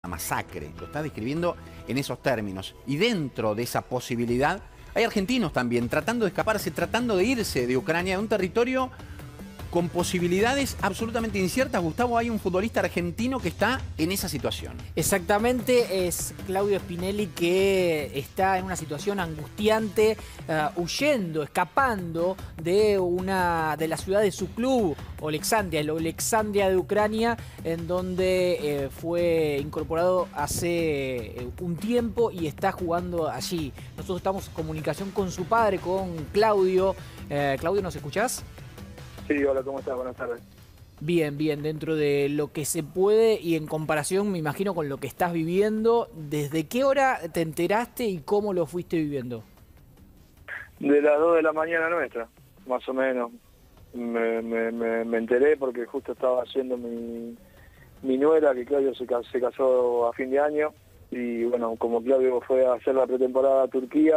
masacre, lo está describiendo en esos términos. Y dentro de esa posibilidad hay argentinos también tratando de escaparse, tratando de irse de Ucrania, de un territorio con posibilidades absolutamente inciertas. Gustavo, hay un futbolista argentino que está en esa situación. Exactamente, es Claudio Spinelli, que está en una situación angustiante, huyendo, escapando de la ciudad de su club, Oleksandria, el Oleksandria de Ucrania, en donde fue incorporado hace un tiempo y está jugando allí. Nosotros estamos en comunicación con su padre, con Claudio. Claudio, ¿nos escuchás? Sí, hola, ¿cómo estás? Buenas tardes. Bien, bien, dentro de lo que se puede y en comparación, me imagino, con lo que estás viviendo, ¿desde qué hora te enteraste y cómo lo fuiste viviendo? De las 2 de la mañana nuestra, más o menos. Me enteré porque justo estaba haciendo mi nuera, que Claudio se casó a fin de año, y bueno, como Claudio fue a hacer la pretemporada a Turquía,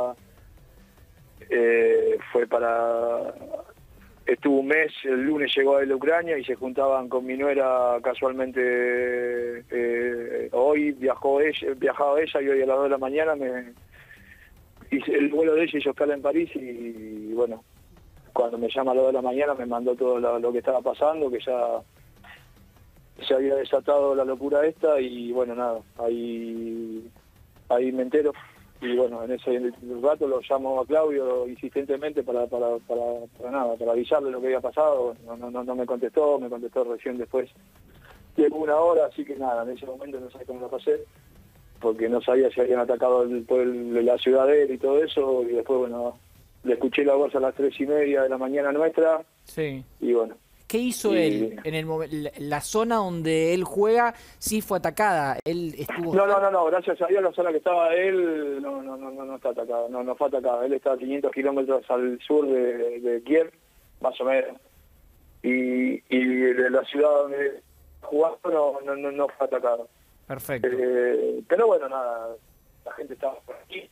estuvo un mes, el lunes llegó a él a Ucrania y se juntaban con mi nuera casualmente. Hoy viajaba ella y hoy a las 2 de la mañana hice el vuelo de ella y yo escala en París y bueno, cuando me llama a las 2 de la mañana me mandó todo lo que estaba pasando, que ya se había desatado la locura esta y bueno, nada, ahí me entero. Y bueno, en ese rato lo llamo a Claudio insistentemente para avisarle lo que había pasado. No me contestó recién después de una hora, así que nada, en ese momento no sé cómo lo pasé, porque no sabía si habían atacado la ciudad de él y todo eso, y después bueno, le escuché la voz a las 3:30 de la mañana nuestra. Sí. Y bueno. ¿Qué hizo él en el la zona donde él juega? Sí fue atacada. Él estuvo. No, gracias a Dios la zona que estaba él no está atacada, no fue atacada. Él está a 500 kilómetros al sur de Kiev, más o menos. Y de la ciudad donde jugaba no fue atacada. Perfecto. Pero bueno, nada, la gente estaba por aquí.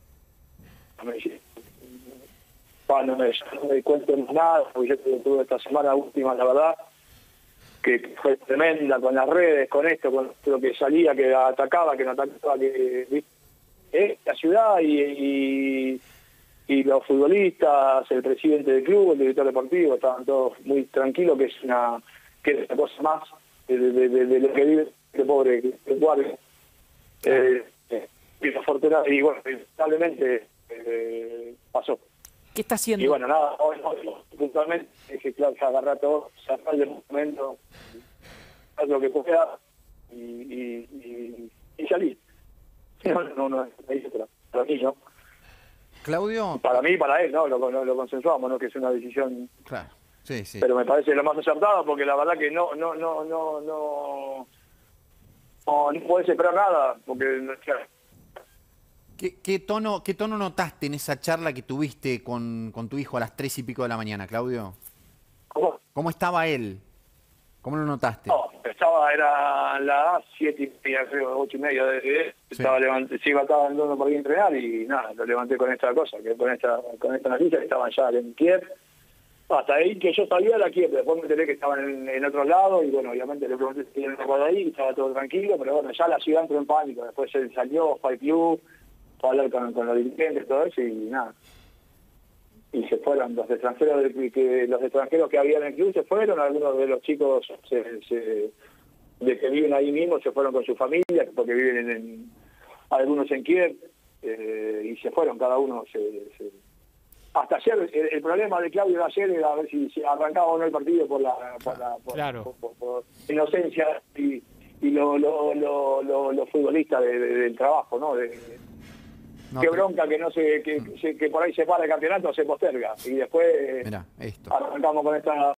No me cuento nada, porque yo tuve esta semana última, la verdad, que fue tremenda con las redes, con esto, con lo que salía, que atacaba, que no atacaba, que la ciudad y los futbolistas, el presidente del club, el director deportivo, estaban todos muy tranquilos, que es una cosa más de lo que vive este pobre guardia. Y afortunadamente, y bueno, lamentablemente pasó. ¿Qué está haciendo? Y bueno, nada, hoy puntualmente es que claro, se agarra todo, se agarra el momento, haz lo que pueda y salí. No, ahí se para mí, ¿no? Claudio. Para mí y para él, ¿no? Lo consensuamos, ¿no? Que es una decisión. Claro, sí. Pero me parece lo más acertado porque la verdad que no podés esperar nada, porque claro. ¿Qué tono notaste en esa charla que tuviste con tu hijo a las 3 y pico de la mañana, Claudio? ¿Cómo estaba él? ¿Cómo lo notaste? No, era las 7:30, creo, 8:30 Sí. estaba andando por ahí a entrenar y nada, lo levanté con esta cosa, que con esta noticia que estaban ya en Kiev. Hasta ahí que yo sabía era Kiev, después me enteré que estaban en otro lado y bueno, obviamente le pregunté si iban por ahí y estaba todo tranquilo, pero bueno, ya la ciudad entró en pánico, después él salió, fue al club, fue a hablar con los dirigentes, todo eso y nada. Y se fueron los extranjeros que había en el club, se fueron, algunos de los chicos de que viven ahí mismo se fueron con su familia, porque viven algunos en Kiev, y se fueron, cada uno hasta ayer, el problema de Claudio de ayer era a ver si arrancaba o no el partido por inocencia y los futbolistas del trabajo, ¿no? Qué bronca que por ahí se para el campeonato, se posterga y después mirá, esto. arrancamos con esta